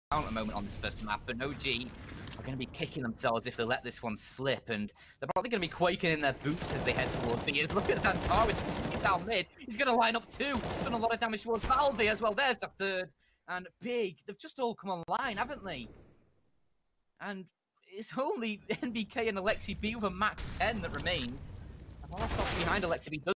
at the moment on this first map, and OG are going to be kicking themselves if they let this one slip, and they're probably going to be quaking in their boots as they head towards B. Look at XANTARES down mid. He's going to line up two. Done a lot of damage towards Valve as well. There's the third. And Big, they've just all come online, haven't they? And it's only NBK and Alexi B with a max 10 that remains. And Molotov's behind Alexi B.